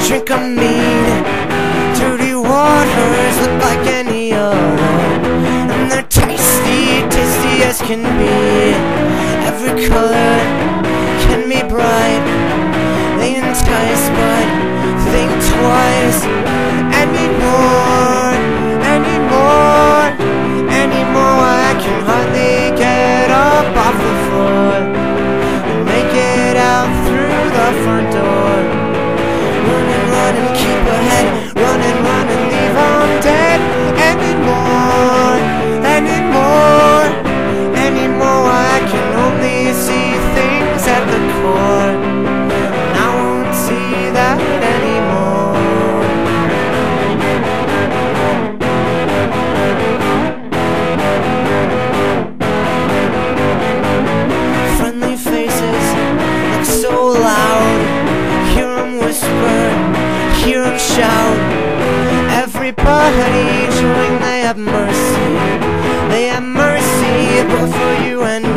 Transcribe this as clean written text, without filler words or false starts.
drink 'em mean. Dirty waters look like any other, and they're tasty, tasty as can be. Every color can be bright, they entice, but think twice. Anymore, anymore, anymore. I can hardly get up off the floor and make it out through the front door. Run and run and keep ahead, run and run and leave 'em dead. Anymore, anymore, anymore. I can only see things at the core, and I won't see that anymore. Friendly faces look so loud, hear 'em whisper, hear 'em shout. Everybody showing they have mercy, both for you and me.